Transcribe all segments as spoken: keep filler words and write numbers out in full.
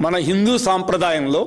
మన హిందూ సాంప్రదాయంలో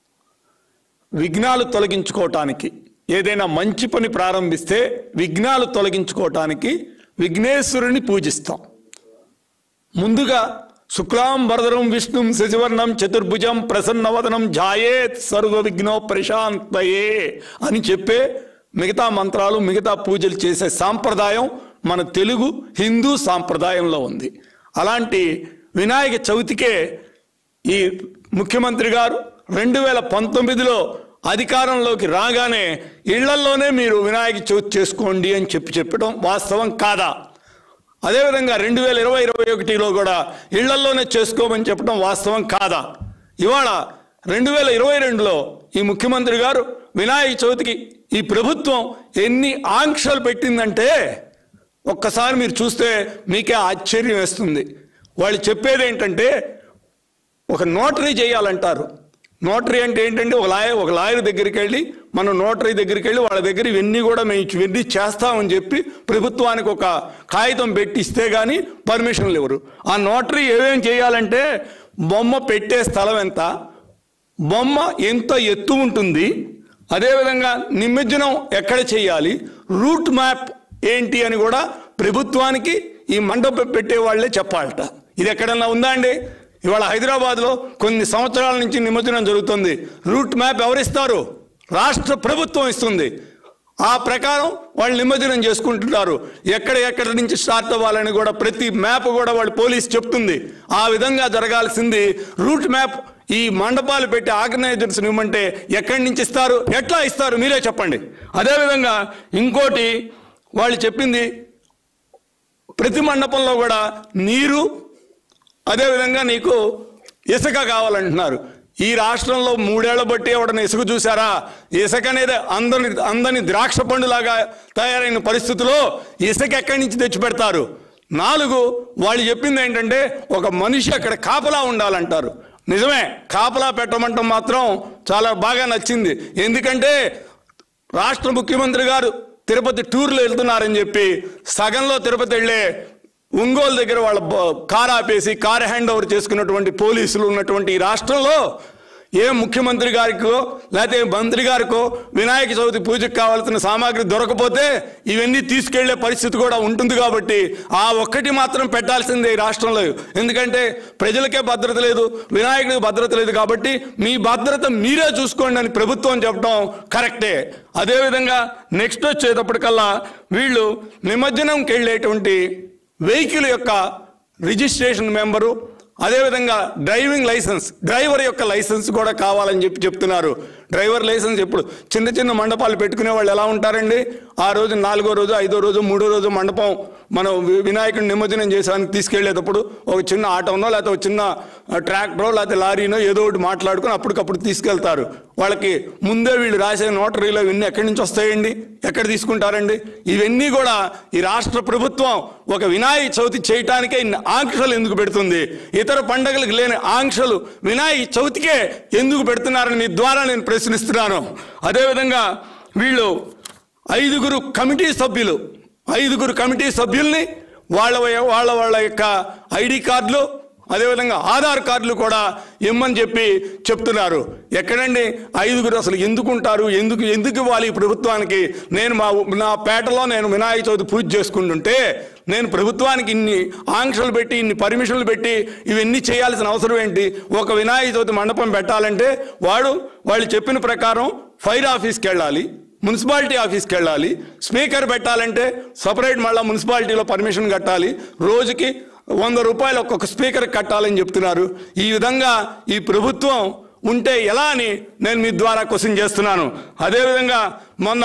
విఘ్నాలు తొలగించుకోవటానికి ఏదైనా మంచి పని ప్రారంభిస్తే విఘ్నాలు తొలగించుకోవటానికి విఘ్నేశ్వరుని పూజిస్తాం. ముందుగా శుక్లాం వరదరం విష్ణుం శశివర్ణం చతుర్భుజం ప్రసన్నవదనం ధ్యాయేత్ సర్వ విఘ్నో ప్రశాంతయే అని చెప్పే మిగతా మంత్రాలు మిగతా పూజలు చేసే సాంప్రదాయం మన తెలుగు హిందూ సాంప్రదాయంలో ఉంది. అలాంటి వినాయక చవితికే ఈ ముఖ్యమంత్రి గారు రెండు వేల పంతొమ్మిదిలో అధికారంలోకి రాగానే ఇళ్లల్లోనే మీరు వినాయక చవితి చేసుకోండి అని చెప్పి చెప్పడం వాస్తవం కాదా? అదేవిధంగా రెండు వేల ఇరవై ఇరవై ఒకటిలో కూడా ఇళ్లల్లోనే చేసుకోమని చెప్పడం వాస్తవం కాదా? ఇవాళ రెండు వేల ఇరవై రెండులో ఈ ముఖ్యమంత్రి గారు వినాయక చవితికి ఈ ప్రభుత్వం ఎన్ని ఆంక్షలు పెట్టిందంటే ఒక్కసారి మీరు చూస్తే మీకే ఆశ్చర్యం వేస్తుంది. వాళ్ళు చెప్పేది ఏంటంటే ఒక నోటరీ చేయాలంటారు. నోటరీ అంటే ఏంటంటే ఒక లాయర్ ఒక లాయర్ దగ్గరికి వెళ్ళి మనం నోటరీ దగ్గరికి వెళ్ళి వాళ్ళ దగ్గర ఇవన్నీ కూడా మేము ఇవన్నీ చేస్తామని చెప్పి ప్రభుత్వానికి ఒక కాగితం పెట్టి ఇస్తే కానీ పర్మిషన్లు ఇవ్వరు. ఆ నోటరీ ఏమేమి చేయాలంటే బొమ్మ పెట్టే స్థలం ఎంత, బొమ్మ ఎంత ఎత్తు ఉంటుంది, అదేవిధంగా నిమజ్జనం ఎక్కడ చేయాలి, రూట్ మ్యాప్ ఏంటి అని కూడా ప్రభుత్వానికి ఈ మండపం పెట్టే వాళ్ళే చెప్పాలట. ఇది ఎక్కడన్నా ఉందా అండి? ఇవాళ హైదరాబాద్లో కొన్ని సంవత్సరాల నుంచి నిమజ్జనం జరుగుతుంది. రూట్ మ్యాప్ ఎవరిస్తారు? రాష్ట్ర ప్రభుత్వం ఇస్తుంది. ఆ ప్రకారం వాళ్ళు నిమజ్జనం చేసుకుంటున్నారు. ఎక్కడ ఎక్కడి నుంచి స్టార్ట్ అవ్వాలని కూడా ప్రతి మ్యాప్ కూడా వాళ్ళు పోలీస్ చెప్తుంది. ఆ విధంగా జరగాల్సింది. రూట్ మ్యాప్ ఈ మండపాలు పెట్టి ఆర్గనైజర్స్ ఇవ్వమంటే ఎక్కడి నుంచి ఇస్తారు, ఎట్లా ఇస్తారు మీరే చెప్పండి. అదేవిధంగా ఇంకోటి వాళ్ళు చెప్పింది ప్రతి మండపంలో కూడా నీరు అదేవిధంగా నీకు ఇసుక కావాలంటున్నారు. ఈ రాష్ట్రంలో మూడేళ్ల బట్టి ఎవడన్నా ఇసుక చూసారా? ఇసుక అనేది అందని అందని ద్రాక్ష పండులాగా తయారైన పరిస్థితుల్లో ఇసుక ఎక్కడి నుంచి తెచ్చి పెడతారు? నాలుగు వాళ్ళు చెప్పింది ఏంటంటే ఒక మనిషి అక్కడ కాపలా ఉండాలంటారు. నిజమే, కాపలా పెట్టమంటం మాత్రం చాలా బాగా నచ్చింది. ఎందుకంటే రాష్ట్ర ముఖ్యమంత్రి గారు తిరుపతి టూర్లో వెళ్తున్నారని చెప్పి సగంలో తిరుపతి వెళ్ళే ఒంగోలు దగ్గర వాళ్ళ కారు ఆపేసి కారు హ్యాండ్ ఓవర్ చేసుకున్నటువంటి పోలీసులు ఉన్నటువంటి ఈ రాష్ట్రంలో ఏ ముఖ్యమంత్రి గారికో లేకపోతే మంత్రి గారికో వినాయక చవితి పూజకు కావాల్సిన సామాగ్రి దొరకపోతే ఇవన్నీ తీసుకెళ్లే పరిస్థితి కూడా ఉంటుంది. కాబట్టి ఆ ఒక్కటి మాత్రం పెట్టాల్సిందే ఈ రాష్ట్రంలో. ఎందుకంటే ప్రజలకే భద్రత లేదు, వినాయకుడికి భద్రత లేదు. కాబట్టి మీ భద్రత మీరే చూసుకోండి అని ప్రభుత్వం చెప్పడం కరెక్టే. అదేవిధంగా నెక్స్ట్ వచ్చేటప్పటికల్లా వీళ్ళు నిమజ్జనంకి వెళ్ళేటువంటి వెహికల్ యొక్క రిజిస్ట్రేషన్ మెంబరు అదేవిధంగా డ్రైవింగ్ లైసెన్స్ డ్రైవర్ యొక్క లైసెన్స్ కూడా కావాలని చెప్పి చెప్తున్నారు. డ్రైవర్ లైసెన్స్ ఎప్పుడు చిన్న చిన్న మండపాలు పెట్టుకునే వాళ్ళు ఎలా ఉంటారండి? ఆ రోజు నాలుగో రోజు ఐదో రోజు మూడో రోజు మండపం మనం వినాయకుడిని నిమజ్జనం చేసానికి తీసుకెళ్లేటప్పుడు ఒక చిన్న ఆటోనో లేకపోతే ఒక చిన్న ట్రాక్టరో లేకపోతే లారీనో ఏదో ఒకటి మాట్లాడుకుని అప్పటికప్పుడు తీసుకెళ్తారు. వాళ్ళకి ముందే వీళ్ళు రాసే నోటరీలో ఇవన్నీ ఎక్కడి నుంచి వస్తాయండి? ఎక్కడ తీసుకుంటారండి? ఇవన్నీ కూడా ఈ రాష్ట్ర ప్రభుత్వం ఒక వినాయక చవితి చేయటానికే ఇన్ని ఆంక్షలు ఎందుకు పెడుతుంది? ఇతర పండుగలకు లేని ఆంక్షలు వినాయక చవితికే ఎందుకు పెడుతున్నారని మీ ద్వారా నేను ప్రశ్నిస్తున్నాను. అదేవిధంగా వీళ్ళు ఐదుగురు కమిటీ సభ్యులు ఐదుగురు కమిటీ సభ్యుల్ని వాళ్ళ వాళ్ళ వాళ్ళ యొక్క ఐడి కార్డులు అదేవిధంగా ఆధార్ కార్డులు కూడా ఇమ్మని చెప్పి చెప్తున్నారు. ఎక్కడండి ఐదుగురు అసలు ఎందుకుంటారు? ఎందుకు ఎందుకు ఇవ్వాలి ప్రభుత్వానికి? నేను మా నా పేటలో నేను వినాయక చవితి పూజ చేసుకుంటుంటే నేను ప్రభుత్వానికి ఇన్ని ఆంక్షలు పెట్టి ఇన్ని పర్మిషన్లు పెట్టి ఇవన్నీ చేయాల్సిన అవసరం ఏంటి? ఒక వినాయక చవితి మండపం పెట్టాలంటే వాడు వాళ్ళు చెప్పిన ప్రకారం ఫైర్ ఆఫీస్కి వెళ్ళాలి, మున్సిపాలిటీ ఆఫీస్కి వెళ్ళాలి, స్పీకర్ పెట్టాలంటే సపరేట్ మళ్ళీ మున్సిపాలిటీలో పర్మిషన్ కట్టాలి, రోజుకి వంద రూపాయలు ఒక్కొక్క స్పీకర్ కట్టాలని చెప్తున్నారు. ఈ విధంగా ఈ ప్రభుత్వం ఉంటే ఎలా అని నేను మీ ద్వారా క్వశ్చన్ చేస్తున్నాను. అదేవిధంగా మొన్న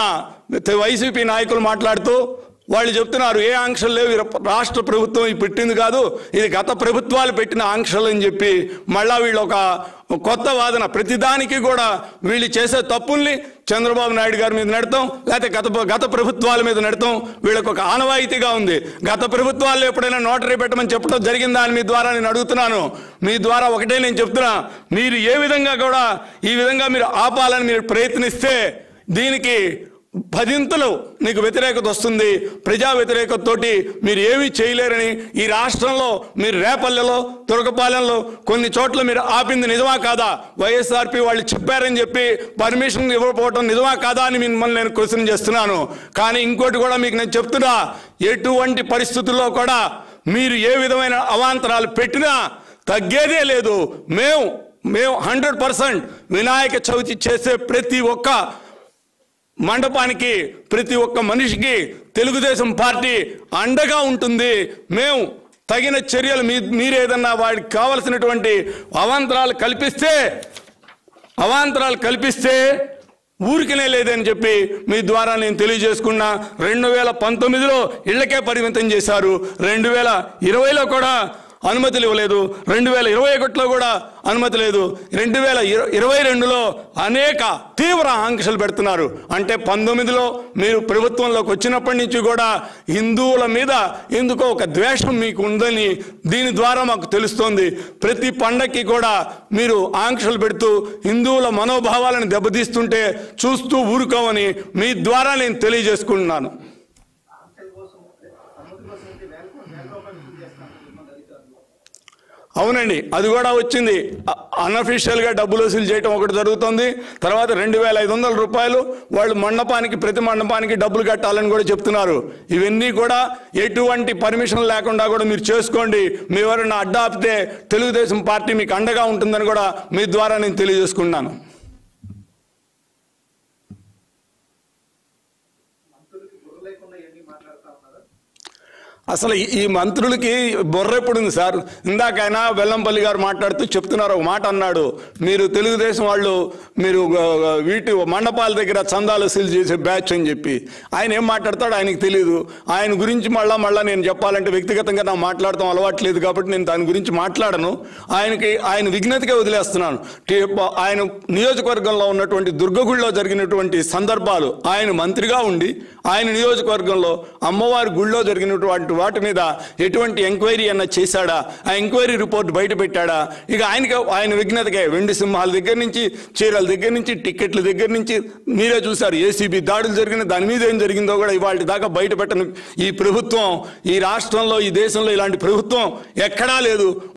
వైసీపీ నాయకులు మాట్లాడుతూ వాళ్ళు చెప్తున్నారు ఏ ఆంక్షలు లేవు, రాష్ట్ర ప్రభుత్వం ఇది పెట్టింది కాదు, ఇది గత ప్రభుత్వాలు పెట్టిన ఆంక్షలు అని చెప్పి మళ్ళా వీళ్ళు ఒక కొత్త వాదన. ప్రతిదానికి కూడా వీళ్ళు చేసే తప్పుల్ని చంద్రబాబు నాయుడు గారి మీద నెడతాం లేకపోతే గత గత ప్రభుత్వాల మీద నెడతాం వీళ్ళకి ఒక ఆనవాయితీగా ఉంది. గత ప్రభుత్వాల్లో ఎప్పుడైనా నోటరీ పెట్టమని చెప్పడం జరిగిందా అని మీ ద్వారా నేను అడుగుతున్నాను. మీ ద్వారా ఒకటే నేను చెప్తున్నా, మీరు ఏ విధంగా కూడా ఈ విధంగా మీరు ఆపాలని మీరు ప్రయత్నిస్తే దీనికి పదింతలు నీకు వ్యతిరేకత వస్తుంది. ప్రజా వ్యతిరేకతతోటి మీరు ఏమీ చేయలేరని ఈ రాష్ట్రంలో మీరు రేపల్లెలో తురకపాలెంలో కొన్ని చోట్ల మీరు ఆపింది నిజమా కాదా? వైఎస్ఆర్పి వాళ్ళు చెప్పారని చెప్పి పర్మిషన్ ఇవ్వకపోవటం నిజమా కాదా అని మిమ్మల్ని నేను క్వశ్చన్ చేస్తున్నాను. కానీ ఇంకోటి కూడా మీకు నేను చెప్తున్నా, ఎటువంటి పరిస్థితుల్లో కూడా మీరు ఏ విధమైన అవాంతరాలు పెట్టినా తగ్గేదే లేదు. మేము మేము హండ్రెడ్ పర్సెంట్ వినాయక చవితి చేసే ప్రతి ఒక్క మండపానికి ప్రతి ఒక్క మనిషికి తెలుగుదేశం పార్టీ అండగా ఉంటుంది. మేము తగిన చర్యలు మీ మీరేదన్నా వాడికి కావలసినటువంటి అవాంతరాలు కల్పిస్తే అవాంతరాలు కల్పిస్తే ఊరికనే లేదని చెప్పి మీ ద్వారా నేను తెలియజేసుకున్నా. రెండు వేల పంతొమ్మిదిలో ఇళ్లకే పరిమితం చేశారు. రెండు వేల ఇరవైలో కూడా అనుమతులు ఇవ్వలేదు. రెండు వేల ఇరవై ఒకటిలో కూడా అనుమతి లేదు. రెండు వేల ఇరవై రెండులో అనేక తీవ్ర ఆంక్షలు పెడుతున్నారు. అంటే పంతొమ్మిదిలో మీరు ప్రభుత్వంలోకి వచ్చినప్పటి నుంచి కూడా హిందువుల మీద ఎందుకో ఒక ద్వేషం మీకు ఉందని దీని ద్వారా మాకు తెలుస్తోంది. ప్రతి పండక్కి కూడా మీరు ఆంక్షలు పెడుతూ హిందువుల మనోభావాలను దెబ్బతీస్తుంటే చూస్తూ ఊరుకోమని మీ ద్వారా నేను తెలియజేసుకుంటున్నాను. అవునండి, అది కూడా వచ్చింది. అన్అఫీషియల్గా డబ్బులు వసూలు చేయటం ఒకటి జరుగుతుంది. తర్వాత రెండు వేల ఐదు వందల రూపాయలు వాళ్ళు మండపానికి ప్రతి మండపానికి డబ్బులు కట్టాలని కూడా చెప్తున్నారు. ఇవన్నీ కూడా ఎటువంటి పర్మిషన్ లేకుండా కూడా మీరు చేసుకోండి. మీ ఎవరైనా అడ్డా ఆపితే తెలుగుదేశం పార్టీ మీకు అండగా ఉంటుందని కూడా మీ ద్వారా నేను తెలియజేసుకున్నాను. అసలు ఈ మంత్రులకి బుర్ర ఎప్పుడుంది సార్? ఇందాకైనా వెల్లంపల్లి గారు మాట్లాడుతూ చెప్తున్నారు, ఒక మాట అన్నాడు, మీరు తెలుగుదేశం వాళ్ళు మీరు వీటి మండపాల దగ్గర చందాలు వసూలు చేసే బ్యాచ్ అని చెప్పి. ఆయన ఏం మాట్లాడతాడు ఆయనకి తెలియదు. ఆయన గురించి మళ్ళా మళ్ళీ నేను చెప్పాలంటే వ్యక్తిగతంగా నా మాట్లాడటం అలవాట్లేదు కాబట్టి నేను దాని గురించి మాట్లాడను. ఆయనకి ఆయన విఘ్నతగా వదిలేస్తున్నాను. ఆయన నియోజకవర్గంలో ఉన్నటువంటి దుర్గగుడిలో జరిగినటువంటి సందర్భాలు, ఆయన మంత్రిగా ఉండి ఆయన నియోజకవర్గంలో అమ్మవారి గుడిలో జరిగినటువంటి వాటి మీద ఎటువంటి ఎంక్వైరీ అన్న చేశాడా? ఆ ఎంక్వైరీ రిపోర్ట్ బయట పెట్టాడా? ఇక ఆయనకి ఆయన విఘ్నతకే వెండి సింహాల దగ్గర నుంచి చీరల దగ్గర నుంచి టిక్కెట్ల దగ్గర నుంచి మీరే చూశారు. ఏసీబీ దాడులు జరిగిన దాని మీద ఏం జరిగిందో కూడా ఇవాళ దాకా బయట పెట్టను ఈ ప్రభుత్వం. ఈ రాష్ట్రంలో ఈ దేశంలో ఇలాంటి ప్రభుత్వం ఎక్కడా లేదు.